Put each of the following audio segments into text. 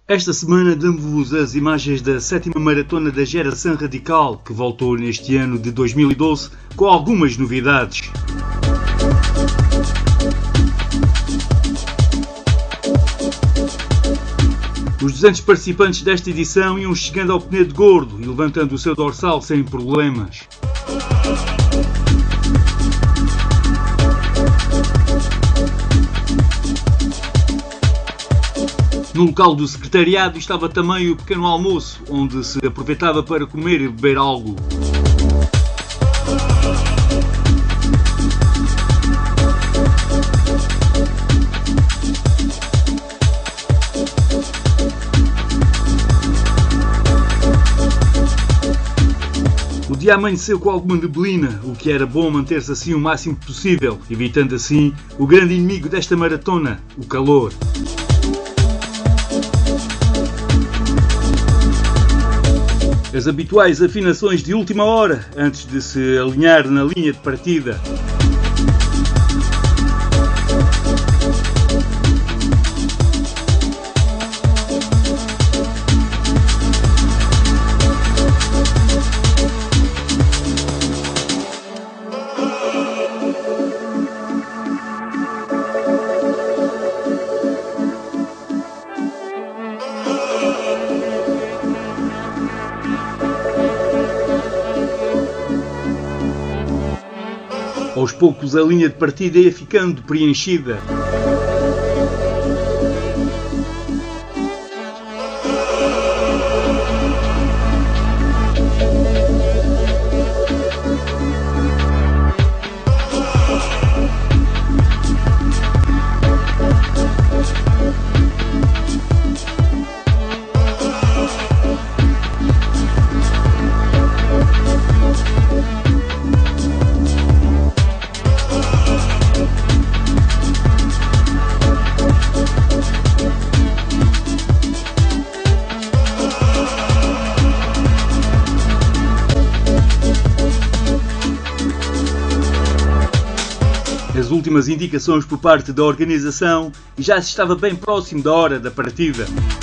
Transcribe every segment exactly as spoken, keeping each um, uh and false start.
Esta semana damos-vos as imagens da sétima maratona da Geração Radical, que voltou neste ano de dois mil e doze com algumas novidades. Os duzentos participantes desta edição iam chegando ao Penedo Gordo e levantando o seu dorsal sem problemas. No local do secretariado estava também o pequeno almoço, onde se aproveitava para comer e beber algo. O dia amanheceu com alguma neblina, o que era bom manter-se assim o máximo possível, evitando assim o grande inimigo desta maratona, o calor. As habituais afinações de última hora, antes de se alinhar na linha de partida. Aos poucos a linha de partida ia ficando preenchida. As últimas indicações por parte da organização e já se estava bem próximo da hora da partida.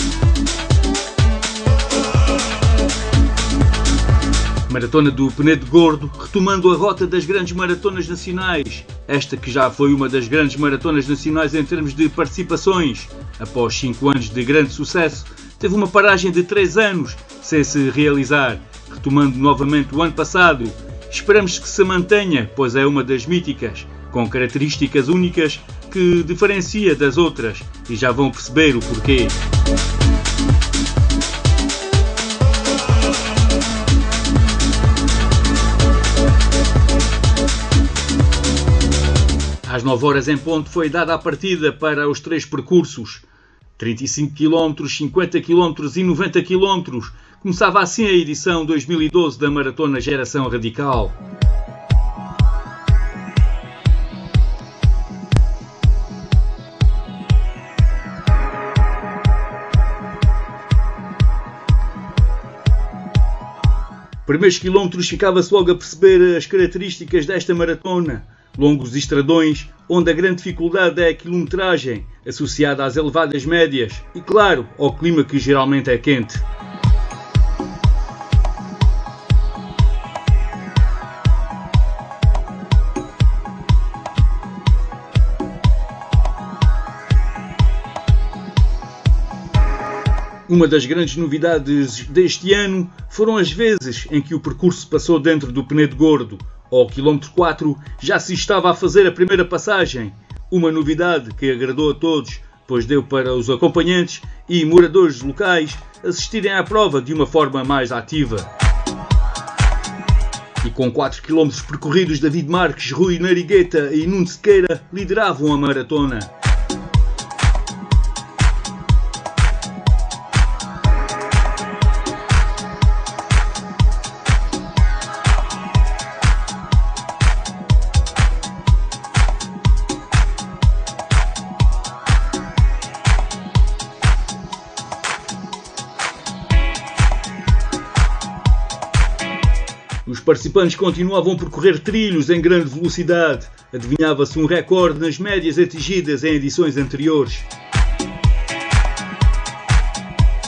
Maratona do Penedo Gordo, retomando a rota das grandes maratonas nacionais. Esta que já foi uma das grandes maratonas nacionais em termos de participações. Após cinco anos de grande sucesso, teve uma paragem de três anos sem se realizar, retomando novamente o ano passado. Esperamos que se mantenha, pois é uma das míticas, com características únicas que diferencia das outras, e já vão perceber o porquê. Às nove horas em ponto foi dada a partida para os três percursos, trinta e cinco quilómetros, cinquenta quilómetros e noventa quilómetros. Começava assim a edição dois mil e doze da Maratona Geração Radical. Primeiros quilómetros ficava-se logo a perceber as características desta maratona. Longos estradões, onde a grande dificuldade é a quilometragem, associada às elevadas médias e, claro, ao clima que geralmente é quente. Uma das grandes novidades deste ano foram as vezes em que o percurso passou dentro do Penedo Gordo. Ao quilómetro quatro já se estava a fazer a primeira passagem, uma novidade que agradou a todos, pois deu para os acompanhantes e moradores locais assistirem à prova de uma forma mais ativa. E com quatro quilómetros percorridos, David Marques, Rui Narigueta e Nuno Sequeira lideravam a maratona. Os participantes continuavam a percorrer trilhos em grande velocidade. Adivinhava-se um recorde nas médias atingidas em edições anteriores.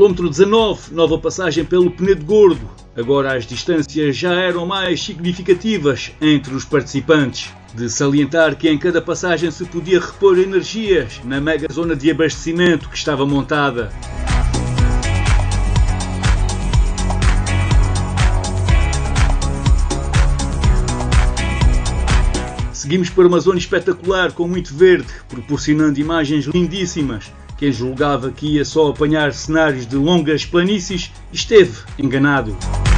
quilómetro dezanove, nova passagem pelo Penedo Gordo. Agora as distâncias já eram mais significativas entre os participantes. De salientar que em cada passagem se podia repor energias na mega zona de abastecimento que estava montada. Seguimos para uma zona espetacular com muito verde, proporcionando imagens lindíssimas. Quem julgava que ia só apanhar cenários de longas planícies esteve enganado.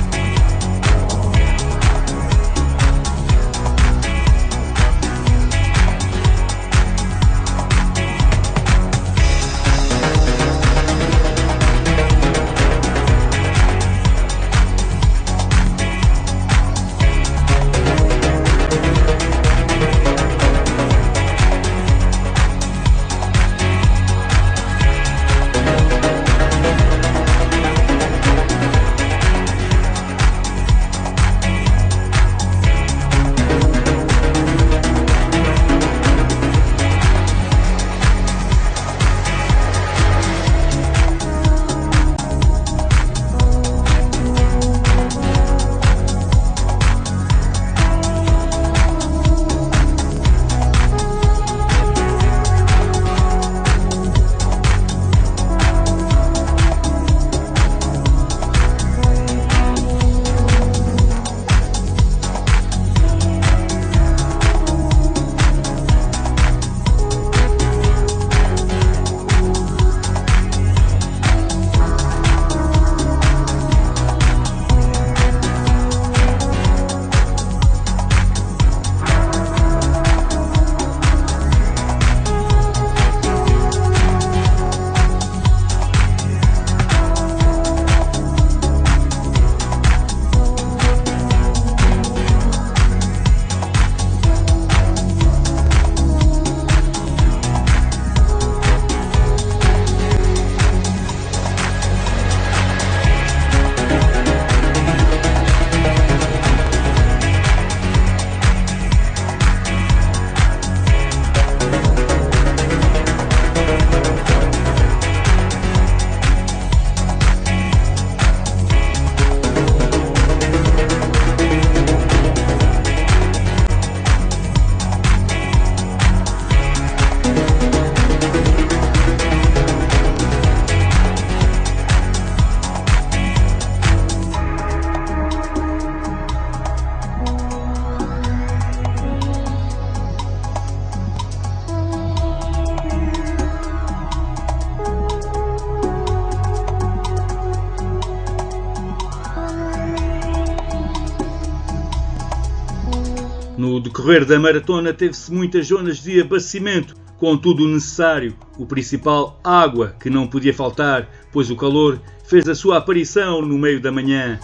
No decorrer da maratona teve-se muitas zonas de abastecimento, com tudo o necessário, o principal, água, que não podia faltar, pois o calor fez a sua aparição no meio da manhã.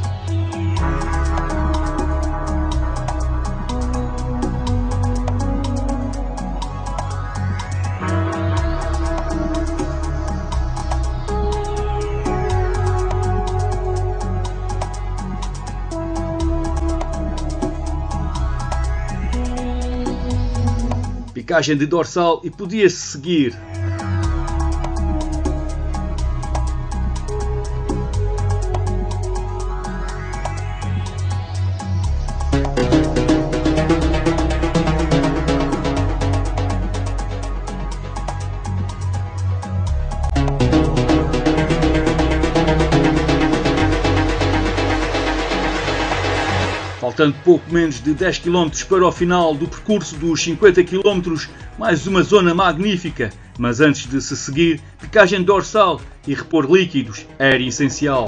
Picagem de dorsal e podia-se seguir. Faltando pouco menos de dez quilómetros para o final do percurso dos cinquenta quilómetros, mais uma zona magnífica, mas antes de se seguir, picagem dorsal e repor líquidos era essencial.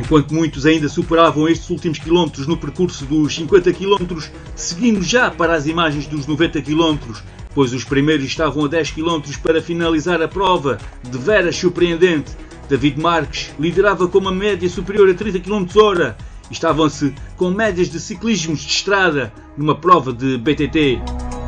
Enquanto muitos ainda superavam estes últimos quilómetros no percurso dos cinquenta quilómetros, seguimos já para as imagens dos noventa quilómetros, pois os primeiros estavam a dez quilómetros para finalizar a prova, de veras surpreendente. David Marques liderava com uma média superior a trinta quilómetros por hora e estavam-se com médias de ciclismos de estrada numa prova de B T T.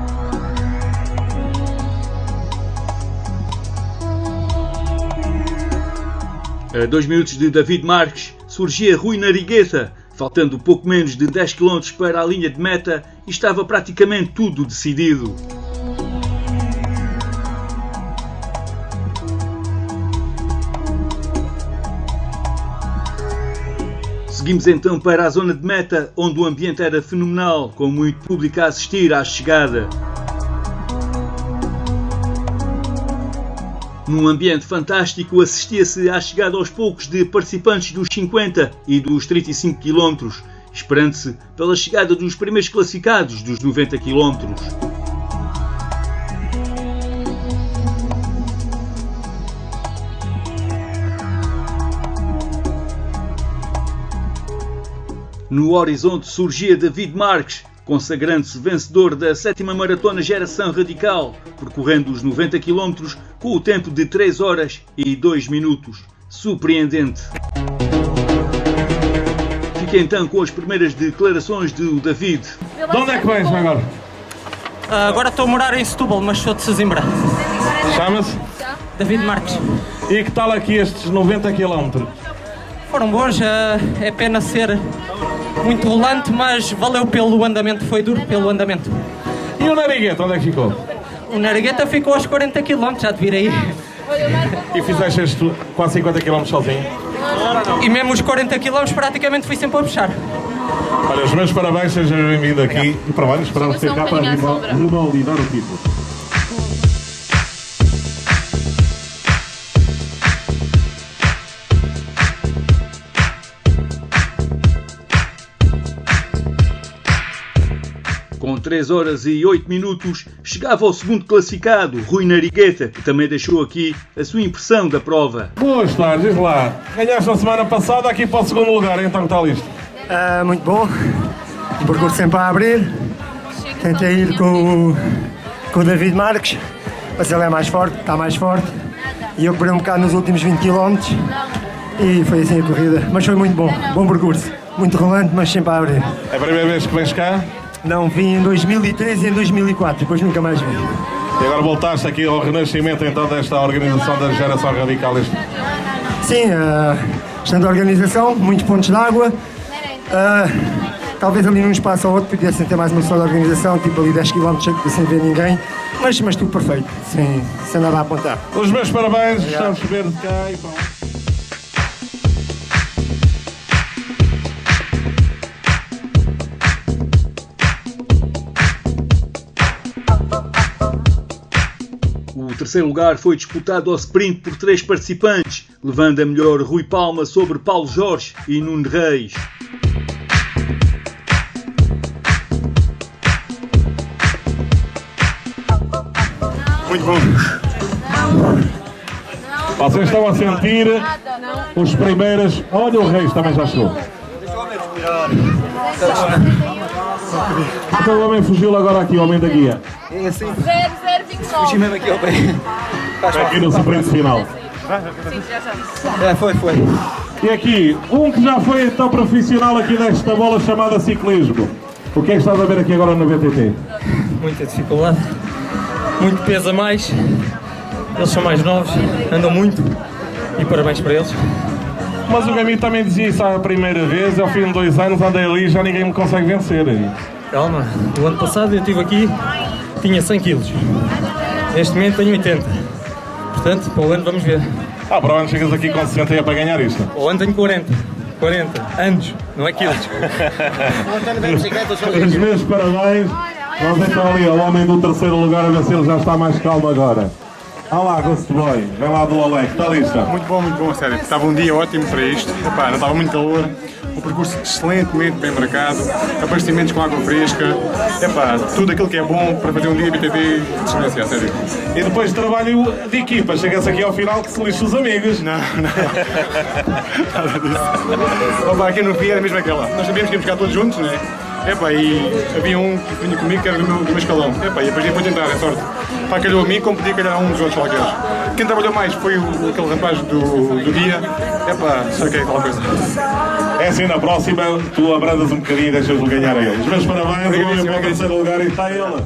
A dois minutos de David Marques surgia Rui Narigueta, faltando pouco menos de dez quilómetros para a linha de meta e estava praticamente tudo decidido. Seguimos então para a zona de meta, onde o ambiente era fenomenal, com muito público a assistir à chegada. Num ambiente fantástico, assistia-se à chegada aos poucos de participantes dos cinquenta e dos trinta e cinco quilómetros, esperando-se pela chegada dos primeiros classificados dos noventa quilómetros. No horizonte surgia David Marques, consagrando-se vencedor da sétima maratona Geração Radical, percorrendo os noventa quilómetros com o tempo de três horas e dois minutos. Surpreendente! Fiquei então com as primeiras declarações do David. De onde é que vens agora? Uh, agora estou a morar em Setúbal, mas sou de Sesimbra. Chama-se? David Marques. E que tal aqui estes noventa quilómetros? Foram bons, uh, é pena ser muito rolante, mas valeu pelo andamento, foi duro pelo andamento. E o Narigueta, onde é que ficou? O Narigueta ficou aos quarenta quilómetros, já de vir aí. E fizeste este quase cinquenta quilómetros sozinho? E mesmo os quarenta quilómetros praticamente fui sempre a puxar. Olha, os meus parabéns, seja bem-vindo aqui. E para mais, esperamos ter cá para revalidar o título. Com três horas e oito minutos, chegava ao segundo classificado, Rui Narigueta, que também deixou aqui a sua impressão da prova. Boas tardes, diz lá. Ganhaste na semana passada aqui para o segundo lugar, então que está listo? Uh, muito bom. O percurso sempre a abrir. Tentei ir com o, com o David Marques, mas ele é mais forte, está mais forte. E eu perdi um bocado nos últimos vinte quilómetros e foi assim a corrida. Mas foi muito bom, bom percurso. Muito rolante, mas sempre a abrir. É a primeira vez que vens cá? Não, vim em dois mil e treze e em dois mil e quatro, depois nunca mais vim. E agora voltaste aqui ao renascimento então desta organização da Geração Radical? Este... Sim, uh, estando a organização, muitos pontos de água. Uh, talvez ali num espaço ou outro pudessem ter mais uma pessoa da organização, tipo ali dez quilómetros sem ver ninguém. Mas, mas tudo perfeito, sem, sem nada a apontar. Os meus parabéns, estamos a ver de cá e bom. O terceiro lugar foi disputado ao sprint por três participantes, levando a melhor Rui Palma sobre Paulo Jorge e Nuno Reis. Muito bom. Vocês estão a sentir os primeiros... Olha, o Reis também já chegou. Então o homem fugiu agora aqui, o homem da guia. zero zero vinte e nove. Fugi mesmo aqui ao pé. Aqui no sprint final. Sim, já já. É, foi, foi. E aqui, um que já foi então profissional aqui desta bola chamada ciclismo. O que é que estás a ver aqui agora no B T T? Muita dificuldade, muito peso a mais. Eles são mais novos, andam muito e parabéns para eles. Mas o Gabi também dizia isso à primeira vez, ao fim de dois anos andei ali e já ninguém me consegue vencer. Calma, o ano passado eu estive aqui, tinha cem quilos. Neste momento tenho oitenta. Portanto, para o ano vamos ver. Ah, para o ano chegas aqui com sessenta e é para ganhar isto? O ano tenho quarenta. quarenta anos, não é quilos. Os meus parabéns. Vamos então ali ao homem do terceiro lugar a ver se ele já está mais calmo agora. Olá, Ghost Boy, vem lá do Olé, está listo? Muito bom, muito bom, sério. Estava um dia ótimo para isto. Epá, não estava muito calor. um percurso excelentemente bem marcado, abastecimentos com água fresca, epá, tudo aquilo que é bom para fazer um dia B T T de excelência, a sério. E depois de trabalho de equipa, chega-se aqui ao final que se lixa os amigos. Não, não. Nada disso. Opa, aqui no fim era mesmo aquela. Nós sabíamos que íamos ficar todos juntos, né? Epá, e havia um que vinha comigo que era do meu, do meu escalão. Epá, e depois depois de entrar, é sorte. Pá, calhou a mim como podia calhar a um dos outros qualquer. Quem trabalhou mais foi o, aquele rapaz do, do dia. Epá, só que é aquela coisa. É assim, na próxima tu abrandas um bocadinho e deixas-o ganhar a ele. Os meus parabéns, o homem para o terceiro lugar e está ele.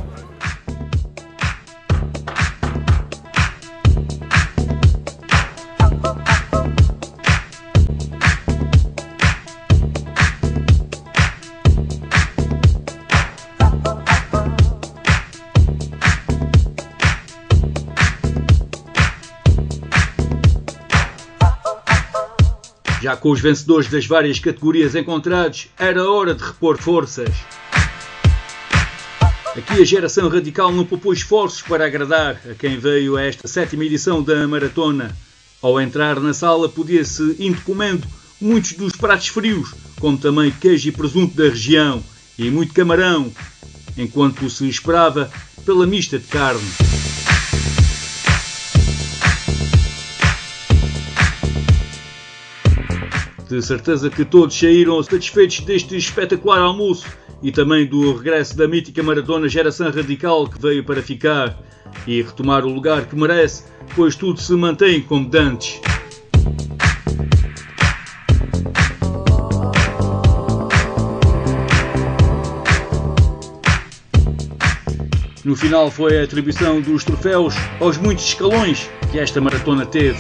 Já com os vencedores das várias categorias encontrados, era hora de repor forças. Aqui a geração radical não poupou esforços para agradar a quem veio a esta sétima edição da maratona. Ao entrar na sala podia-se indo comendo muitos dos pratos frios, como também queijo e presunto da região e muito camarão, enquanto se esperava pela mista de carne. De certeza que todos saíram satisfeitos deste espetacular almoço e também do regresso da mítica maratona Geração Radical que veio para ficar e retomar o lugar que merece, pois tudo se mantém como de antes. No final foi a atribuição dos troféus aos muitos escalões que esta maratona teve.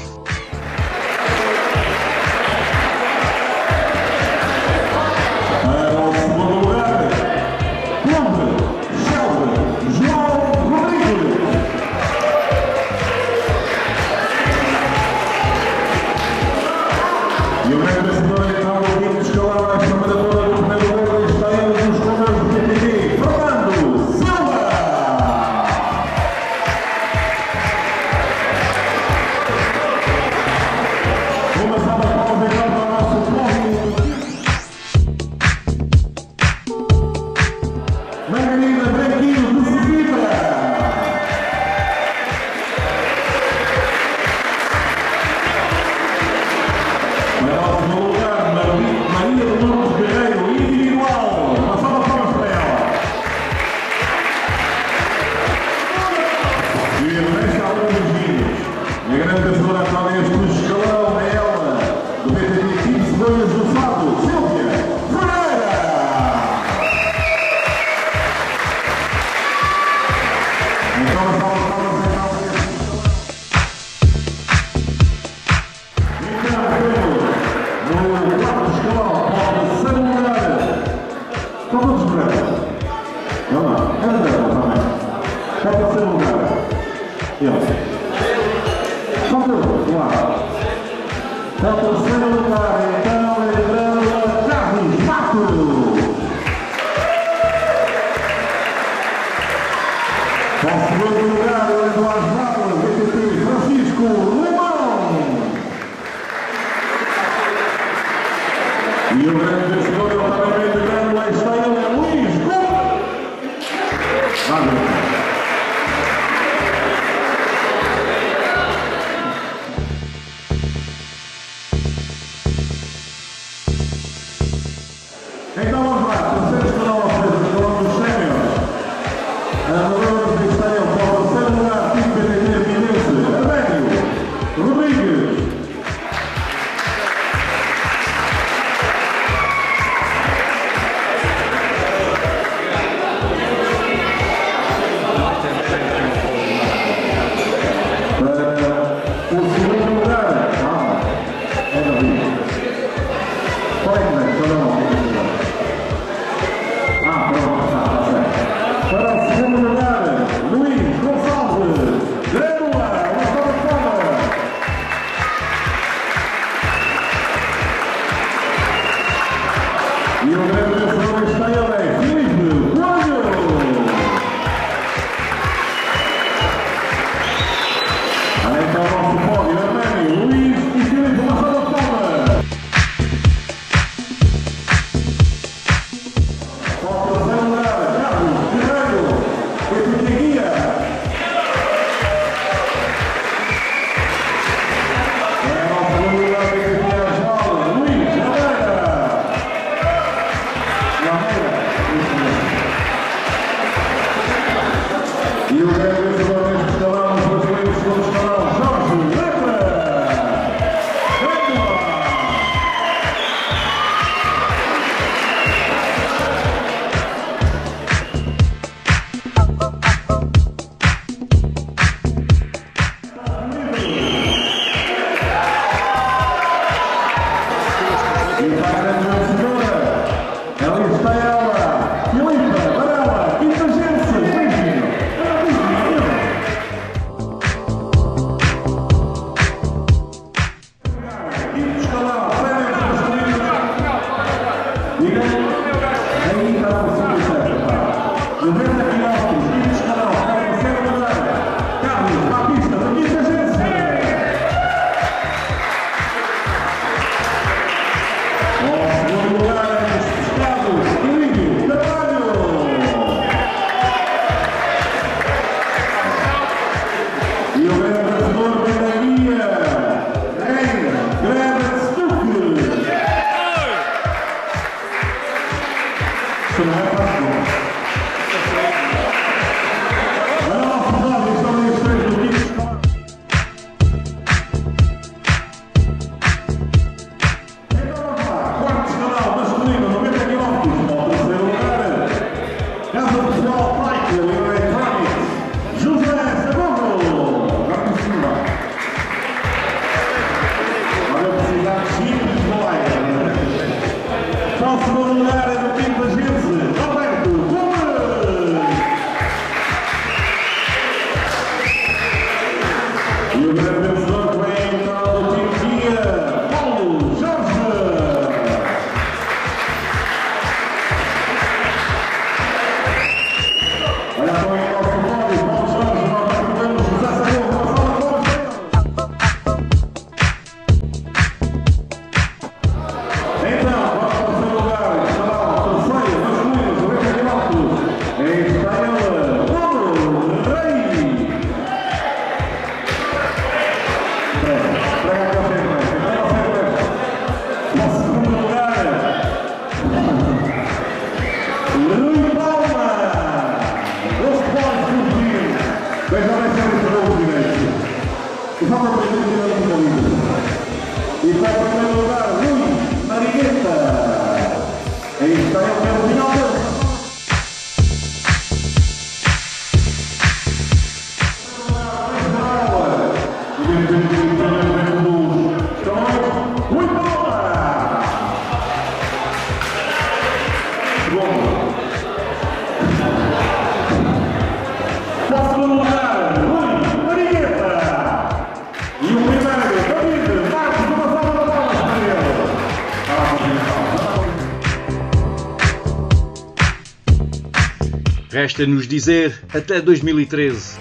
Resta-nos dizer até dois mil e treze.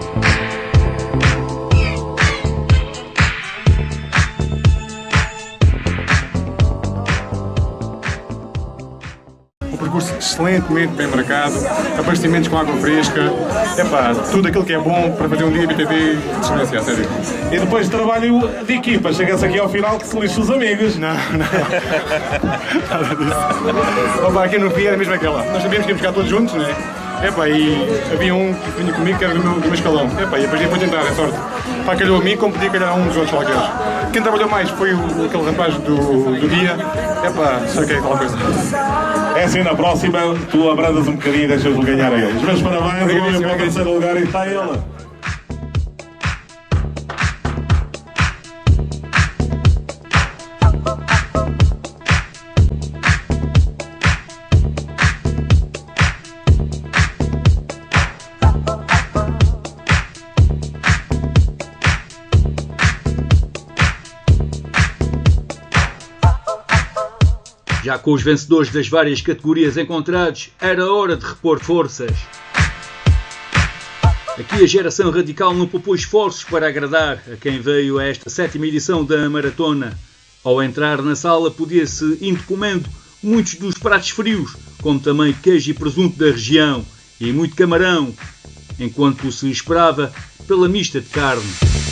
Um percurso excelentemente bem marcado, abastecimentos com água fresca, epá, tudo aquilo que é bom para fazer um dia B T T de excelência, a sério. E depois de trabalho de equipa, chega-se aqui ao final que se lixa os amigos. Não, não. Nada disso. Opa, aqui no fim era mesmo aquela. Nós sabíamos que íamos ficar todos juntos, não é? Epá, e havia um que vinha comigo que era do meu, do meu escalão. Epá, e depois ia para tentar, é sorte. Pá, calhou a mim como podia calhar a um dos outros qualquer. Quem trabalhou mais foi o, aquele rapaz do, do dia. Epá, saquei aquela coisa. É assim, na próxima tu abrandas um bocadinho e deixas-o ganhar a eles. Meus parabéns, o homem para o terceiro lugar e está ele. Já com os vencedores das várias categorias encontrados, era hora de repor forças. Aqui a geração radical não poupou esforços para agradar a quem veio a esta sétima edição da maratona. Ao entrar na sala podia-se indo comendo muitos dos pratos frios, como também queijo e presunto da região e muito camarão, enquanto se esperava pela mista de carne.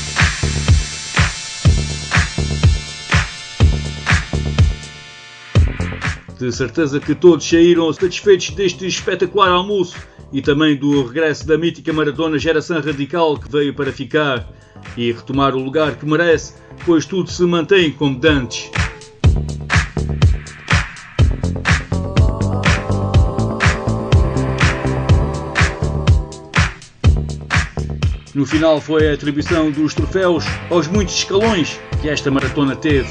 De certeza que todos saíram satisfeitos deste espetacular almoço e também do regresso da mítica maratona Geração Radical que veio para ficar e retomar o lugar que merece, pois tudo se mantém como de antes. No final foi a atribuição dos troféus aos muitos escalões que esta maratona teve.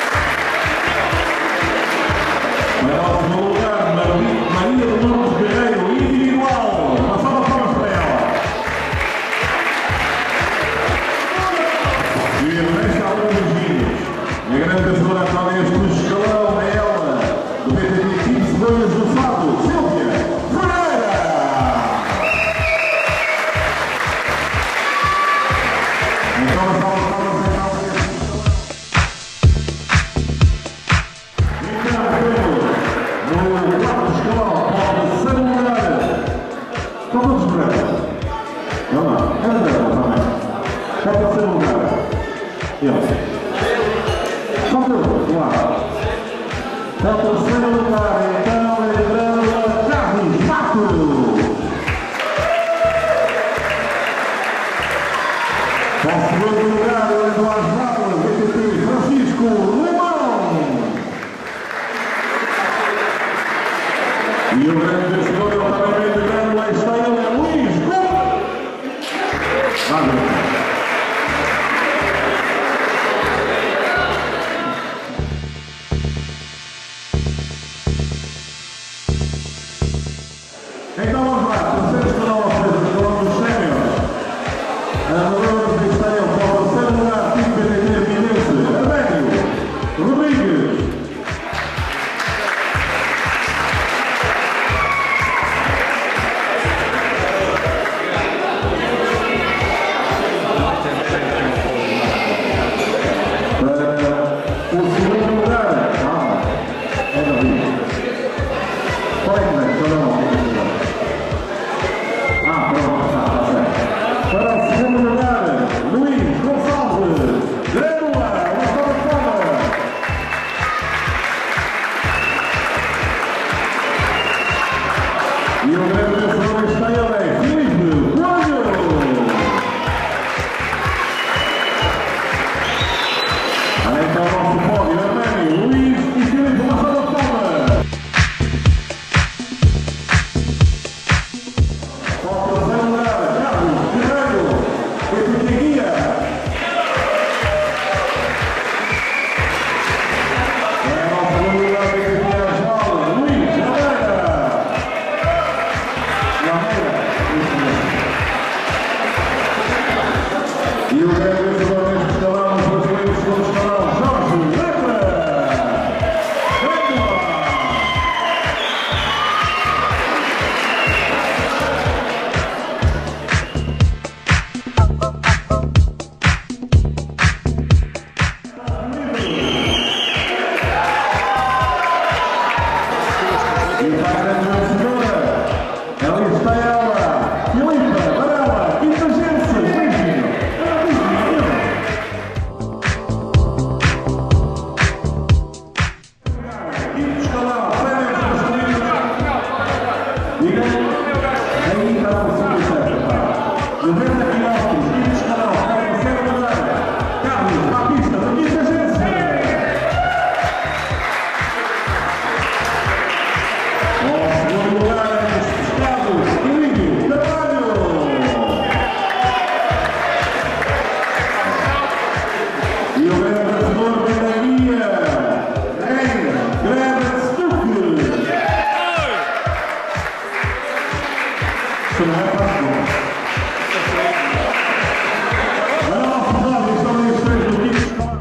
Maria do Norte Guerreiro. E o grande vencedor do Campeonato de Grândola está ele, Luís Gomes. Vamos. Então vamos lá, terceiro escalão ao escalão dos séniores. Amadores de Esteio para o terceiro lugar, P T T Minense, Arménio Rodrigues. Para o segundo lugar, ah, é David. Qual é que é? Qual é o Ah, pronto, está, está certo. Para o segundo lugar, Luís Gonçalves, Grândola, uma salva de palmas. E o grande vencedor está ele, é Filipe Coelho. Olha então o nosso pódio, Arménio, Luís e Filipe, uma salva de palmas. E o grande vencedor deste escalão, os brasileiros segundo escalão, Jorge Letra. E para a grande vencedora, ela está ela, Filipe Varela, Quintagense, beijinho. Quinto escalão, séniores masculinos. Diga, aí está a posição certa. noventa quilômetros, quinto escalão, para o terceiro lugar, Carlos Batista, da Quintagense. Ao segundo lugar, Pescados, Emílio Carvalho. E o grande vencedor da guia, Grande Stuck. Isso não é fácil. A nossa prova estão aí os três do quinto escalão.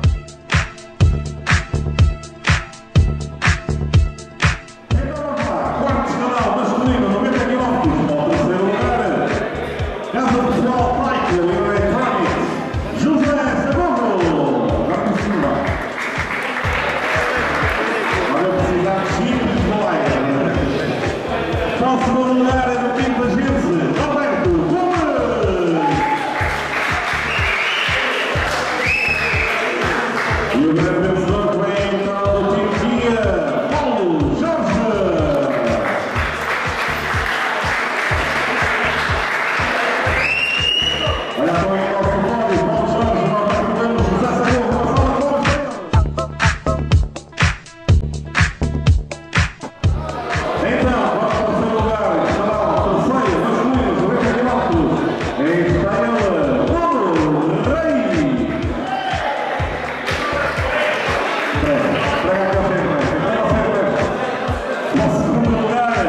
Então vamos lá, quarto escalão masculino, noventa quilômetros, ao terceiro lugar, Casa Pessoal Bike Electronics, José Saborro. Vamos em cima. Olha a velocidade simples do aire. Para o segundo lugar é do Quintagense, Alberto Gomes. E o grande vencedor vem então do time guia, Paulo Jorge. Olha só aí o nosso pódio, Paulo Jorge, Alberto Gomes, José Saborro, uma salva de palmas. Então, para o terceiro lugar, escalão terceiro, masculino, noventa quilômetros, está ele, Bruno Rei. Traga aqui ao centro, traga ao centro. No segundo lugar,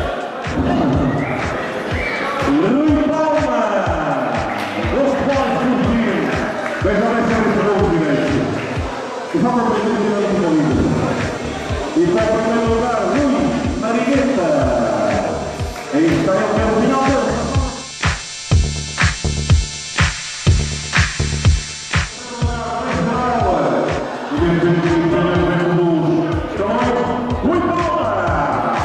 Rui Palma. Os pode cumprir. Veja bem se ele entrou o direito. E só para o primeiro lugar do livro. E para o primeiro lugar, Rui Marigueta. Aí está ele pelo final dele. Rui Palma.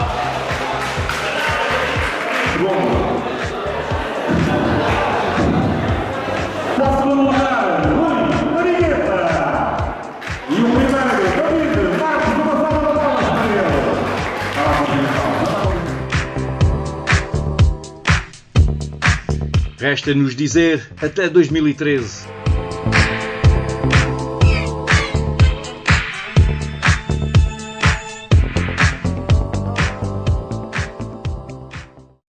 Para o segundo lugar, Rui Marigueta. E o primeiro, David Marcos, uma salva de palmas para ele. Resta-nos dizer até dois mil e treze.